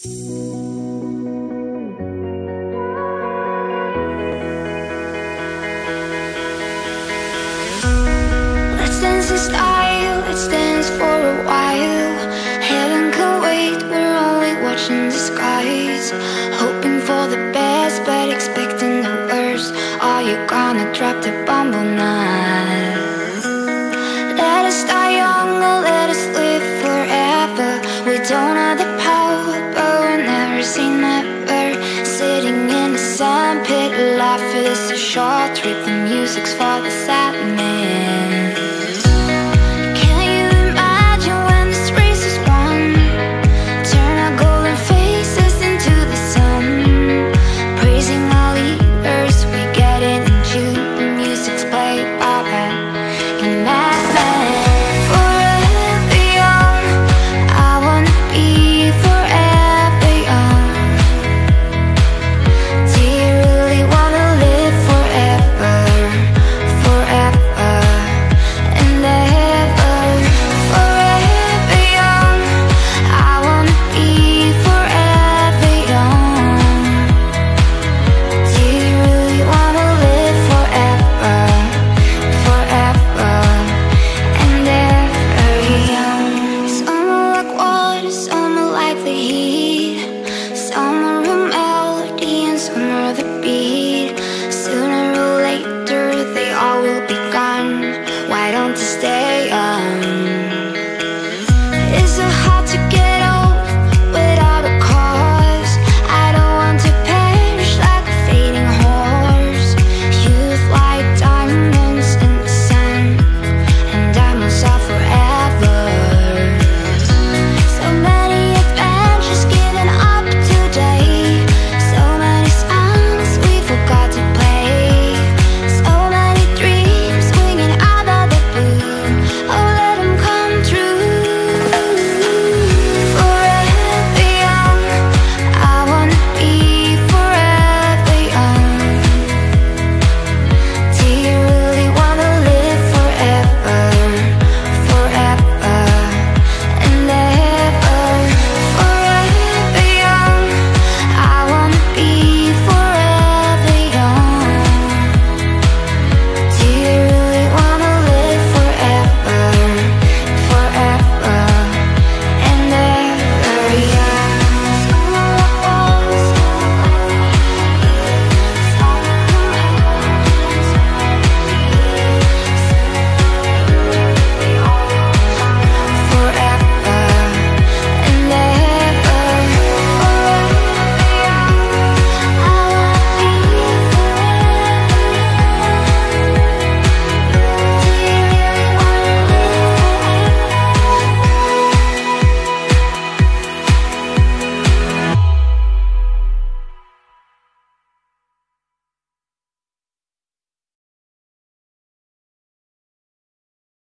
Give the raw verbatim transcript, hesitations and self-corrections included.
Let's dance in style, let's dance for a while. Heaven can wait, we're only watching the skies. Hoping for the best, but expecting the worst. Are you gonna drop the bomb or not? Let us die young or let us live forever. We don't have the power, but we'll never say never. Sitting in the sandpit, life is a short trip. The music's for the sad man. Can you imagine when this race is won? Turn our golden faces into the sun. Praising our leaders, we get it in June. The music's played by band and madman. Forever young, I wanna be forever young. Do you really wanna live forever, forever and ever? Forever young, I wanna be forever young. Do you really wanna live forever, forever and ever young? Some are like water, some are like the heat.